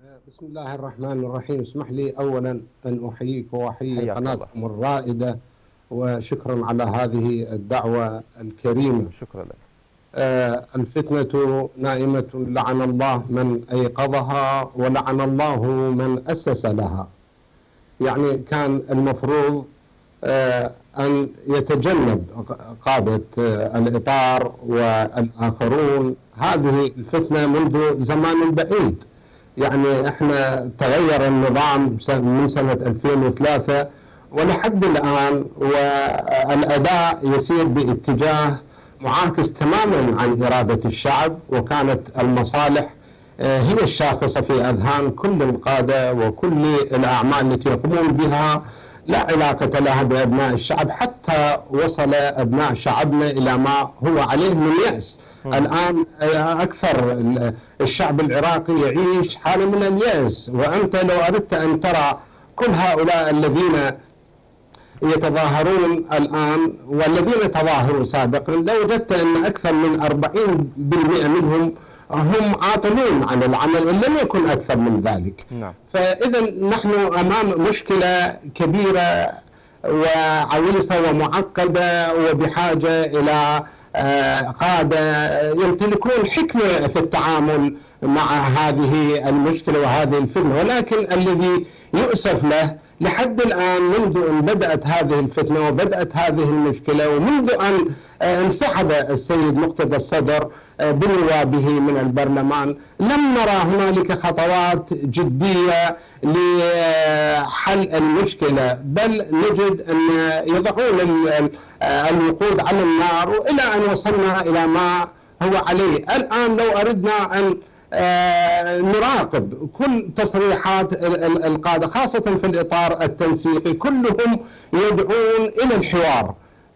بسم الله الرحمن الرحيم. اسمح لي أولا أن أحييك وأحيي قناتكم الرائدة، وشكرا على هذه الدعوة الكريمة. شكرا لك. الفتنة نائمة، لعن الله من أيقظها ولعن الله من أسس لها. يعني كان المفروض أن يتجنب قادة الإطار والآخرون هذه الفتنة منذ زمان بعيد. يعني احنا تغير النظام من سنة 2003 ولحد الآن، والأداء يسير باتجاه معاكس تماما عن إرادة الشعب، وكانت المصالح هي الشاخصة في أذهان كل القادة، وكل الأعمال التي يقومون بها لا علاقة لها بأبناء الشعب، حتى وصل أبناء شعبنا إلى ما هو عليه من يأس. الآن أكثر الشعب العراقي يعيش حالة من اليأس، وأنت لو أردت أن ترى كل هؤلاء الذين يتظاهرون الآن والذين تظاهروا سابقا، لوجدت أن أكثر من 40% منهم هم عاطلون عن العمل، إن لم يكن أكثر من ذلك. فإذا نحن أمام مشكلة كبيرة وعويصة ومعقدة، وبحاجة إلى قادة يمتلكون حكمة في التعامل مع هذه المشكلة وهذه الفتنة. ولكن الذي يؤسف له لحد الآن، منذ أن بدأت هذه الفتنة وبدأت هذه المشكلة، ومنذ أن انسحب السيد مقتدى الصدر بنوابه من البرلمان، لم نرى هنالك خطوات جدية لحل المشكلة، بل نجد أن يضعون الوقود على النار، إلى أن وصلنا إلى ما هو عليه الآن. لو أردنا أن نراقب كل تصريحات القادة خاصة في الإطار التنسيقي، كلهم يدعون إلى الحوار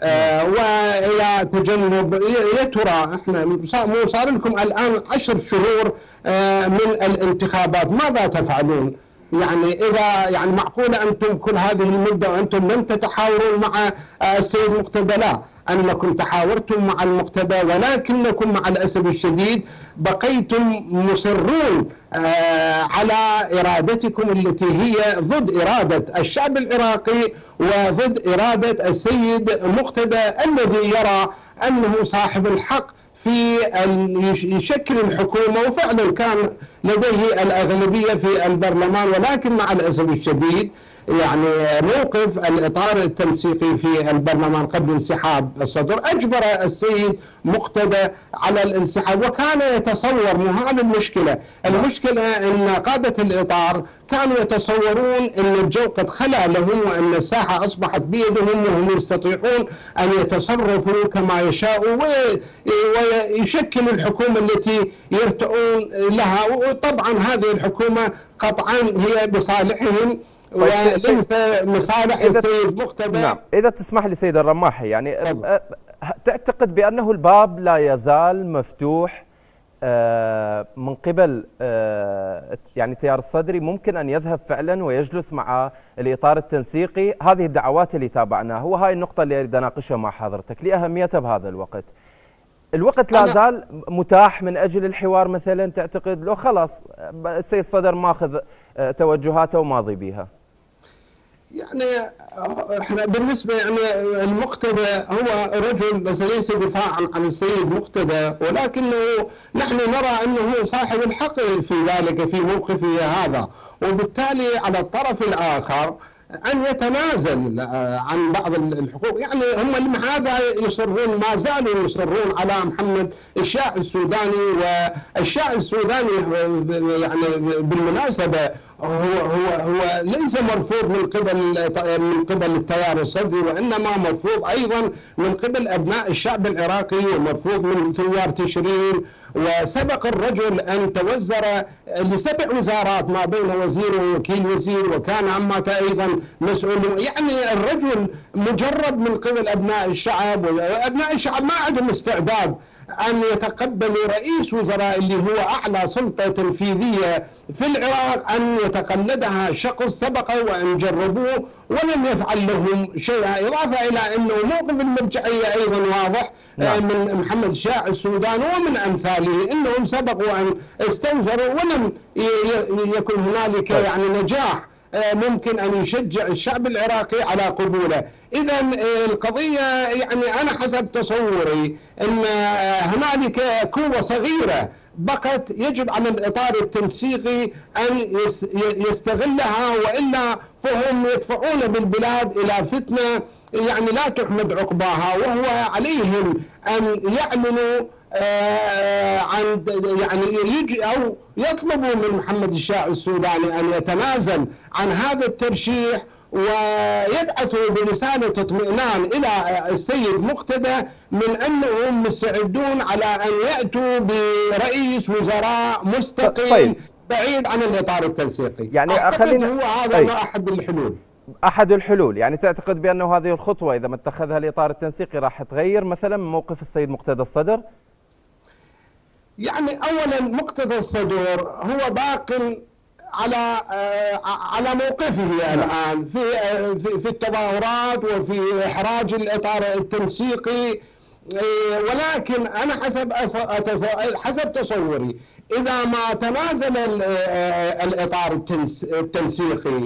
وإلى تجنب. يا ترى احنا صار لكم الآن 10 شهور من الانتخابات، ماذا تفعلون؟ يعني إذا يعني معقولة أنتم كل هذه المدة وأنتم لم تتحاوروا مع السيد مقتدى؟ لا، أنكم تحاورتم مع المقتدى، ولكنكم مع الأسف الشديد بقيتم مصرون على إرادتكم التي هي ضد إرادة الشعب العراقي وضد إرادة السيد مقتدى، الذي يرى أنه صاحب الحق في أن يشكل الحكومة، وفعلا كان لديه الأغلبية في البرلمان. ولكن مع الأسف الشديد يعني موقف الإطار التنسيقي في البرلمان قبل انسحاب الصدر أجبر السيد مقتدى على الانسحاب، وكان يتصور مو هذه المشكلة أن قادة الإطار كانوا يتصورون أن الجو قد خلع لهم، وأن الساحة أصبحت بيدهم، وهم يستطيعون أن يتصرفوا كما يشاءوا ويشكلوا الحكومة التي يرتؤون لها. وطبعا هذه الحكومة قطعا هي بصالحهم وليس مصالح السيد مقتدى. نعم، إذا تسمح لي سيد الرماحي، يعني تعتقد بأنه الباب لا يزال مفتوح من قبل يعني التيار الصدري، ممكن أن يذهب فعلا ويجلس مع الإطار التنسيقي؟ هذه الدعوات اللي تابعناها، وهاي النقطة اللي أريد أناقشها مع حضرتك لأهميتها بهذا الوقت. الوقت لا زال متاح من أجل الحوار مثلا، تعتقد لو خلاص السيد الصدر ماخذ توجهاته وماضي بها؟ يعني احنا بالنسبه يعني المقتدى هو رجل، بس ليس دفاعا عن السيد مقتدى، ولكنه نحن نرى انه صاحب الحق في ذلك في موقفه هذا، وبالتالي على الطرف الاخر أن يتنازل عن بعض الحقوق. يعني هم لماذا يصرون، ما زالوا يصرون على محمد الشاع السوداني؟ والشاع السوداني يعني بالمناسبة هو ليس مرفوض من قبل التيار الصدري، وإنما مرفوض أيضا من قبل أبناء الشعب العراقي، ومرفوض من ثوار تشرين. وسبق الرجل أن توزر ل7 وزارات ما بين وزير ووكيل وزير، وكان عمك أيضا مسؤول. يعني الرجل مجرب من قبل أبناء الشعب، وأبناء الشعب ما عندهم استعداد أن يتقبلوا رئيس وزراء اللي هو أعلى سلطة تنفيذية في العراق أن يتقلدها شخص سبقه وأن جربوه ولم يفعل لهم شيئا، إضافة إلى أنه موقف المرجعية أيضا واضح من محمد الشيع السوداني ومن أمثاله أنهم سبقوا أن استنفروا ولم يكن هنالك يعني نجاح ممكن أن يشجع الشعب العراقي على قبوله. إذا القضية يعني أنا حسب تصوري أن هنالك قوة صغيرة بقت يجب على الإطار التنسيقي أن يستغلها، وإلا فهم يدفعون بالبلاد إلى فتنة يعني لا تحمد عقباها، وهو عليهم أن يعلنوا عن يعني يجي أو يطلبوا من محمد الشيع السوداني أن يتنازل عن هذا الترشيح ويبعثوا برسالة اطمئنان إلى السيد مقتدى من أنهم مستعدون على أن يأتوا برئيس وزراء مستقل بعيد عن الإطار التنسيقي. يعني هو هذا أحد الحلول. أحد الحلول، يعني تعتقد بأنه هذه الخطوة إذا ما اتخذها الإطار التنسيقي راح تغير مثلا موقف السيد مقتدى الصدر؟ يعني أولا مقتدى الصدر هو باق على موقفه الآن في التظاهرات وفي إحراج الإطار التنسيقي، ولكن أنا حسب تصوري إذا ما تنازل الإطار التنسيقي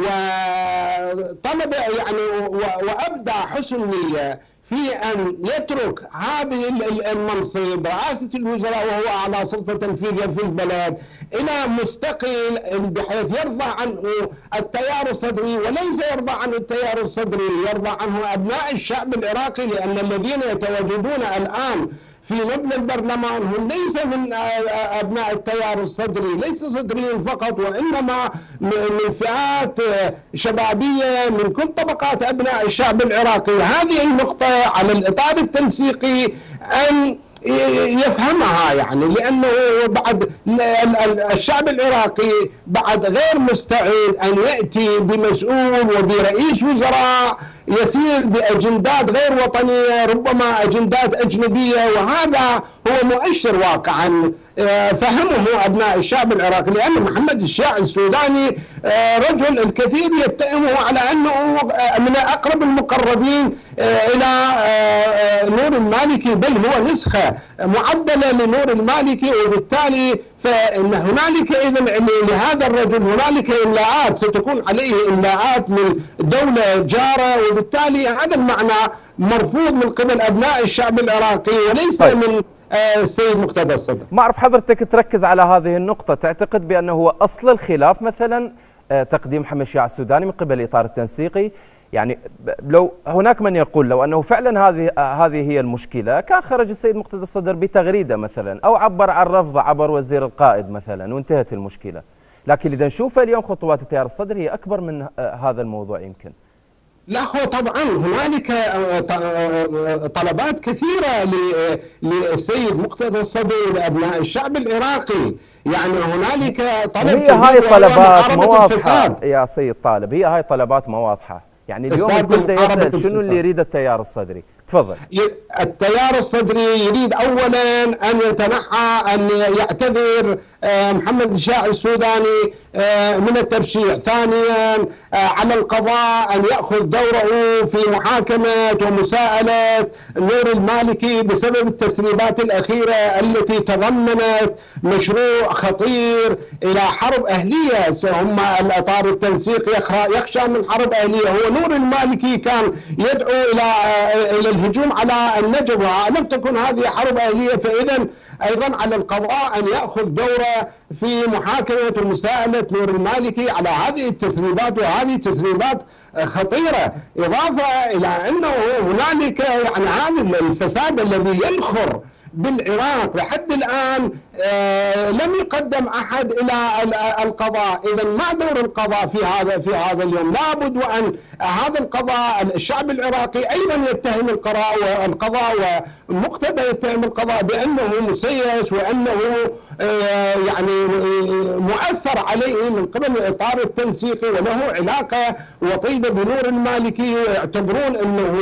وطلب يعني وأبدى حسن نية في أن يترك هذه المنصب رئاسة الوزراء وهو أعلى سلطة تنفيذية في البلد إلى مستقل بحيث يرضى عنه التيار الصدري، وليس يرضى عن التيار الصدري، يرضى عنه أبناء الشعب العراقي، لأن الذين يتواجدون الآن في مبنى البرلمان هم ليس من أبناء التيار الصدري، ليس صدريين فقط، وإنما من فئات شبابية من كل طبقات أبناء الشعب العراقي. هذه النقطة على الإطار التنسيقي أن يفهمها، يعني لأنه بعد الشعب العراقي بعد غير مستعد أن يأتي بمسؤول وبرئيس وزراء يسير بأجندات غير وطنية، ربما أجندات أجنبية، وهذا هو مؤشر واقعا فهمه أبناء الشعب العراقي، لأن محمد الشيع السوداني رجل الكثير يتهمه على أنه من أقرب المقربين إلى نور المالكي، بل هو نسخة معدلة لنور المالكي، وبالتالي فإن هنالك إذن لهذا الرجل هنالك إملاءات ستكون عليه إملاءات من دولة جارة، وبالتالي هذا المعنى مرفوض من قبل أبناء الشعب العراقي وليس من السيد مقتدى الصدر. ما أعرف حضرتك تركز على هذه النقطة، تعتقد بأنه هو أصل الخلاف مثلا تقديم محمد الشيع السوداني من قبل الإطار التنسيقي؟ يعني لو هناك من يقول لو أنه فعلا هذه هي المشكلة كان خرج السيد مقتدى الصدر بتغريدة مثلا أو عبر عن رفضه عبر وزير القائد مثلا وانتهت المشكلة، لكن إذا نشوف اليوم خطوات التيار الصدري هي أكبر من هذا الموضوع يمكن. لا، هو طبعا هنالك طلبات كثيرة للسيد مقتدى الصدر ولأبناء الشعب العراقي، يعني هنالك طلب هي هاي طلبات ما واضحة يا سيد طالب، هي هاي طلبات ما واضحة، يعني اليوم الكل يسأل شنو اللي يريد التيار الصدري؟ تفضل. التيار الصدري يريد أولا أن يتنحى، أن يعتذر محمد الشيع السوداني من الترشيح، ثانيا على القضاء أن يأخذ دوره في محاكمة ومساءلة نور المالكي بسبب التسريبات الأخيرة التي تضمنت مشروع خطير إلى حرب أهلية. هم الإطار التنسيقي يخشى من حرب أهلية، هو نور المالكي كان يدعو إلى الهجوم على النجف، ولم تكن هذه حرب أهلية، فإذا أيضا على القضاء أن يأخذ دوره في محاكمة ومساءلة نور المالكي على هذه التسريبات، وهذه تسريبات خطيرة، إضافة إلى أنه هنالك يعني هذا الفساد الذي ينخر بالعراق لحد الآن لم يقدم أحد إلى القضاء. إذا ما دور القضاء في هذا اليوم؟ لابد وأن هذا القضاء الشعب العراقي أيضا يتهم القضاء ومقتدى يتهم القضاء بأنه مسيس وأنه يعني مؤثر عليه من قبل الإطار التنسيقي وله علاقة وطيدة بنور المالكي، ويعتبرون أنه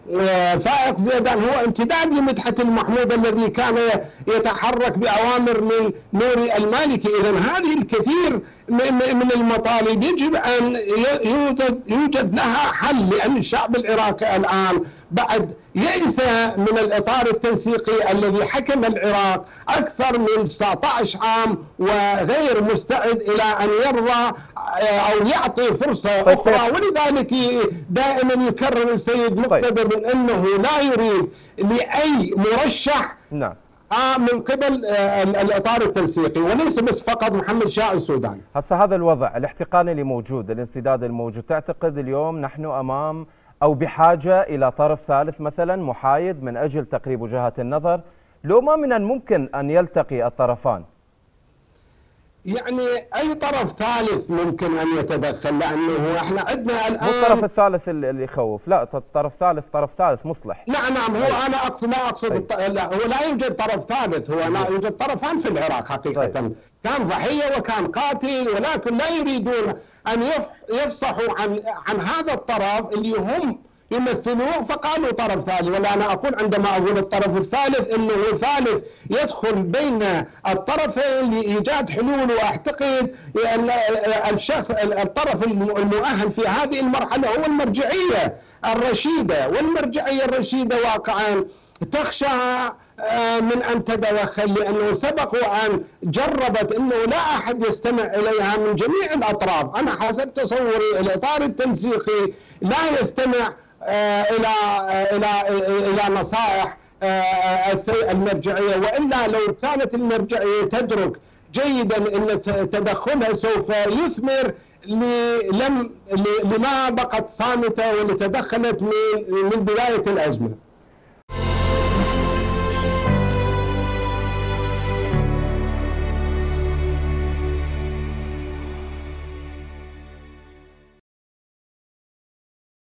فائق زيدان هو امتداد لمدحت المحمود الذي كان يتحرك بأوامر من نوري المالكي. إذا هذه الكثير من المطالب يجب أن يوجد لها حل، لأن الشعب العراقي الآن بعد يئس من الإطار التنسيقي الذي حكم العراق أكثر من 19 عام، وغير مستعد إلى أن يرضى أو يعطي فرصة أخرى. ولذلك دائما يكرر السيد مقتدر من أنه لا يريد لأي مرشح نعم من قبل الإطار التنسيقي، وليس بس فقط محمد شاه السوداني. هسه هذا الوضع الاحتقان اللي موجود، الانسداد الموجود، تعتقد اليوم نحن أمام أو بحاجة إلى طرف ثالث مثلا محايد من أجل تقريب وجهات النظر، لو ما من الممكن أن يلتقي الطرفان؟ يعني أي طرف ثالث ممكن أن يتدخل، لأنه احنا عندنا الآن مو الطرف الثالث اللي يخوف، لا طرف ثالث مصلح. نعم هو أنا لا أقصد لا، هو لا يوجد طرف ثالث، هو لا يوجد طرفان في العراق حقيقة. كان ضحية وكان قاتل، ولكن لا يريدون أن يفصحوا عن هذا الطرف اللي هم يمثلوه، فقالوا طرف ثالث. ولا أنا أقول عندما أقول الطرف الثالث أنه ثالث يدخل بين الطرفين لإيجاد حلول. وأعتقد أن الطرف المؤهل في هذه المرحلة هو المرجعية الرشيدة، والمرجعية الرشيدة واقعا تخشى من أن تتدخل، لأنه سبق وأن جربت أنه لا أحد يستمع إليها من جميع الأطراف. أنا حسب تصوري الإطار التنسيقي لا يستمع إلى نصائح المرجعية، وإلا لو كانت المرجعية تدرك جيدا أن تدخلها سوف يثمر لما بقت صامتة ولتدخلت من بداية الأزمة.